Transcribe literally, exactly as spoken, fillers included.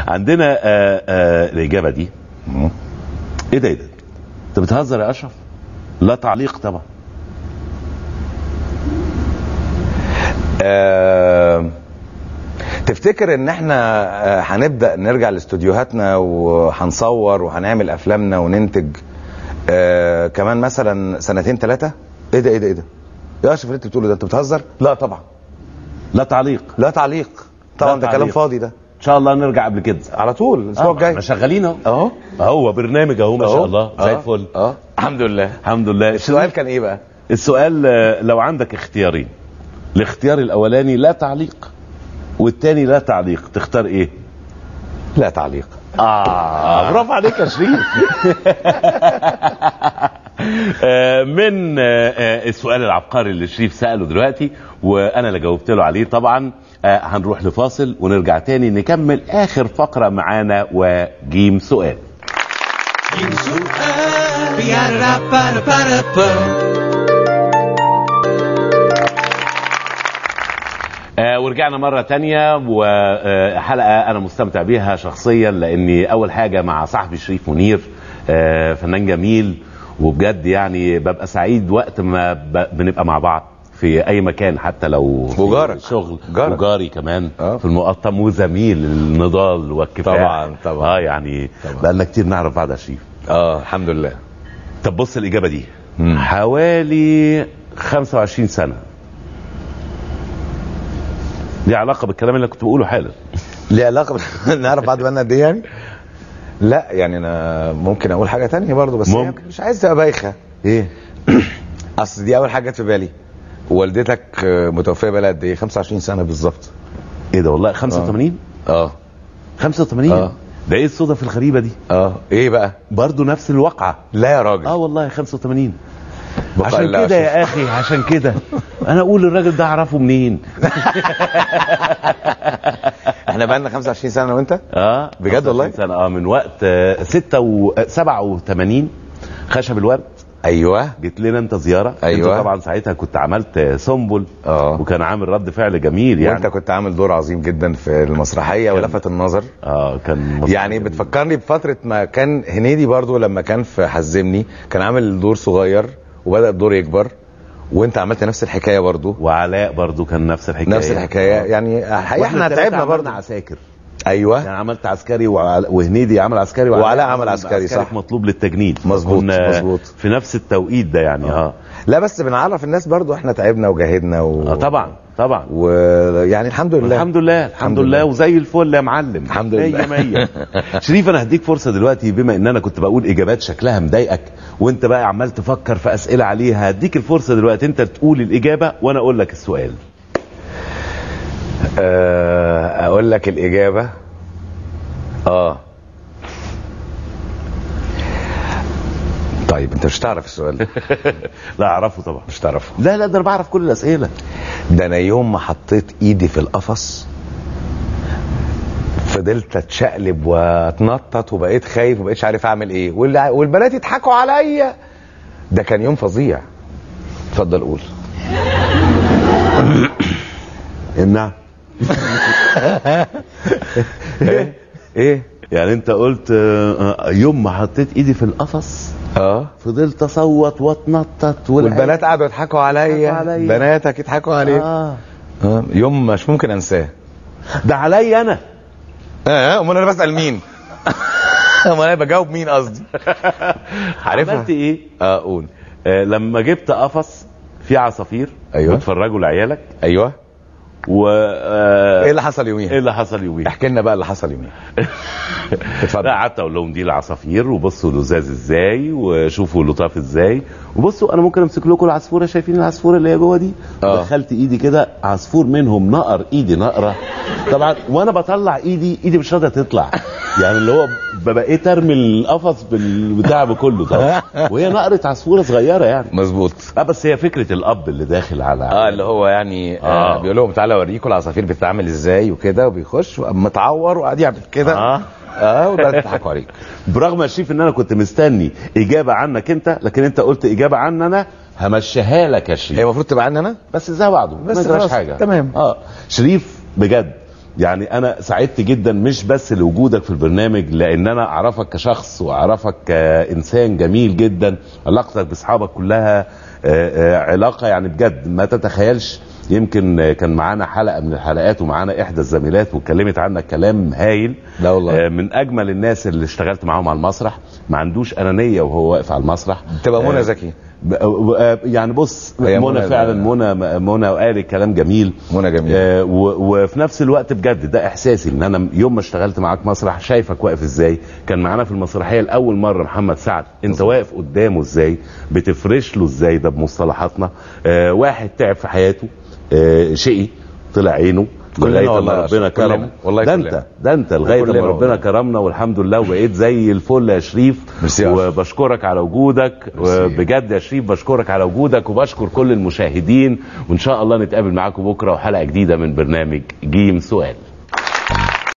عندنا آآ آآ الاجابه دي. ايه ده ايه ده؟ انت بتهزر يا اشرف؟ لا تعليق طبعا. أه تفتكر ان احنا هنبدا نرجع لاستوديوهاتنا وهنصور وهنعمل افلامنا وننتج أه كمان مثلا سنتين ثلاثه؟ ايه ده ايه ده ايه ده يا اشرف اللي انت بتقوله ده؟ انت بتهزر؟ لا طبعا. لا تعليق. لا تعليق طبعا، ده كلام فاضي ده. ان شاء الله نرجع قبل كده على طول الاسبوع الجاي. احنا شغالين اهو اهو اهو برنامج اهو ما شاء الله زي الفل. اه الحمد لله الحمد لله. السؤال كان ايه بقى؟ السؤال لو عندك اختيارين، الاختيار الاولاني لا تعليق والتاني لا تعليق، تختار ايه؟ لا تعليق. اه برافو عليك يا شريف. من السؤال العبقري اللي شريف سأله دلوقتي وانا اللي جاوبت له عليه طبعا. هنروح لفاصل ونرجع تاني نكمل اخر فقرة معانا وجيم سؤال. جيم سؤال يا آه ورجعنا مرة تانية وحلقة أنا مستمتع بيها شخصيا، لأني أول حاجة مع صاحبي شريف منير آه فنان جميل، وبجد يعني ببقى سعيد وقت ما بنبقى مع بعض في أي مكان، حتى لو وجارك شغل جارك. وجاري كمان آه. في المقطم وزميل النضال والكفاح. طبعا طبعا اه يعني بقالنا كتير نعرف بعض يا شريف. اه الحمد لله. طب بص الإجابة دي مم. حوالي خمسة وعشرين سنة. ليه علاقة بالكلام اللي كنت بقوله حالا؟ ليه علاقة نعرف بعض بقالنا قد ايه يعني؟ لا يعني انا ممكن اقول حاجة تانية برضو، بس ممكن. مش عايز تبقى بايخة. ايه؟ اصل دي اول حاجة جت في بالي. والدتك متوفية بقالها قد ايه؟ خمسة وعشرين سنة بالظبط. ايه ده والله خمسة وثمانين؟ اه خمسة وثمانين؟ اه ده ايه الصدف الغريبة دي؟ اه ايه بقى؟ برضو نفس الواقعة. لا يا راجل. اه والله خمسة وثمانين. عشان كده يا اخي عشان كده انا اقول الراجل ده اعرفه منين؟ احنا بقالنا خمسة وعشرين سنة انا وانت؟ اه بجد والله؟ سنة اه من وقت ستة و سبعة وثمانين خشب الورد. ايوه جيت لنا انت زياره. ايوه انت طبعا ساعتها كنت عملت سنبل اه وكان عامل رد فعل جميل يعني، وانت كنت عامل دور عظيم جدا في المسرحيه ولفت النظر. اه كان يعني جميل. بتفكرني بفتره ما كان هنيدي برضو لما كان في حزمني كان عامل دور صغير وبدا الدور يكبر، وانت عملت نفس الحكايه برضو، وعلاء برضو كان نفس الحكايه نفس الحكايه. آه. يعني احنا تعبنا برضو. عساكر. ايوه يعني عملت عسكري وهنيدي عمل عسكري وعلاء عمل عسكري صح، مطلوب للتجنيد. مظبوط مظبوط في نفس التوقيت ده يعني. اه, آه. لا بس بنعرف الناس برضو احنا تعبنا وجاهدنا و... آه طبعا طبعا. ويعني الحمد لله الحمد لله الحمد لله وزي الفل يا معلم. الحمد لله مية مية. شريف انا هديك فرصه دلوقتي، بما ان انا كنت بقول اجابات شكلها مضايقك وانت بقى عمال تفكر في اسئله عليها، هديك الفرصه دلوقتي انت تقول الاجابه وانا اقول لك السؤال. أه اقول لك الاجابه. اه طيب انت مش تعرف السؤال ده. لا اعرفه طبعا. مش تعرفه؟ لا لا ده انا بعرف كل الاسئله. ده انا يوم ما حطيت ايدي في القفص فضلت اتشقلب واتنطط وبقيت خايف ومبقتش عارف اعمل ايه، والبنات يضحكوا عليا. ده كان يوم فظيع. اتفضل قول. نعم. ايه ايه يعني انت قلت يوم ما حطيت ايدي في القفص اه فضلت اصوت واتنطط والبنات قعدوا يضحكوا عليا. بناتك يضحكوا عليك. اه اه يوم مش ممكن انساه. ده عليا انا. اه امال انا بسال مين؟ امال انا بجاوب مين قصدي؟ عارفها. عملت ايه؟ اه قول. آه لما جبت قفص فيه عصافير. ايوه بتفرجوا لعيالك. ايوه و آه ايه اللي حصل يوميها؟ ايه اللي حصل يوميها؟ احكي لنا بقى اللي حصل يوميها. اتفضل. لا قعدت اقول لهم دي العصافير وبصوا لزاز ازاي وشوفوا لطاف ازاي، وبصوا انا ممكن امسك لكم العصفوره، شايفين العصفوره اللي هي جوه دي؟ آه. دخلت ايدي كده عصفور منهم نقر ايدي نقره طبعا، وانا بطلع ايدي ايدي مش راضيه تطلع، يعني اللي هو بقيت ارمي القفص بالبتاع بكله طبعا، وهي نقره عصفوره صغيره يعني. مظبوط. اه بس هي فكره الاب اللي داخل على اه اللي هو يعني آه. آه بيقول لهم تعالى اوريكم العصافير بتتعمل ازاي وكده، وبيخش متعور وقاعد يعمل كده. اه اه وده يضحكوا عليك. برغم يا شريف ان انا كنت مستني اجابه عنك انت، لكن انت قلت اجابه عني انا، همشيها لك يا شريف. هي المفروض تبقى عني انا بس زي بعضه بس ما جراش حاجه. تمام. اه شريف بجد يعني انا سعدت جدا مش بس لوجودك في البرنامج، لان انا اعرفك كشخص واعرفك كانسان جميل جدا. علاقتك باصحابك كلها علاقه يعني بجد ما تتخيلش. يمكن كان معانا حلقه من الحلقات ومعانا احدى الزميلات واتكلمت عنك كلام هايل. لا والله. من اجمل الناس اللي اشتغلت معاهم على المسرح، ما عندوش انانيه وهو واقف على المسرح. تبقى منى زكي يعني بص منى, منى فعلا منى منى وقالت كلام جميل. منى جميل. آه وفي نفس الوقت بجد ده احساسي ان انا يوم ما اشتغلت معاك مسرح شايفك واقف ازاي. كان معانا في المسرحيه لاول مره محمد سعد، انت واقف قدامه ازاي، بتفرش له ازاي، ده بمصطلحاتنا. آه واحد تعب في حياته، آه شقي طلع عينه لغايه ما ربنا كرمه. والله ده انت ده انت لغايه ما ربنا كرمنا والحمد لله وبقيت زي الفل يا شريف. وبشكرك على وجودك بجد يا شريف، بشكرك على وجودك وبشكر كل المشاهدين، وان شاء الله نتقابل معاكم بكره وحلقه جديده من برنامج جيم سؤال.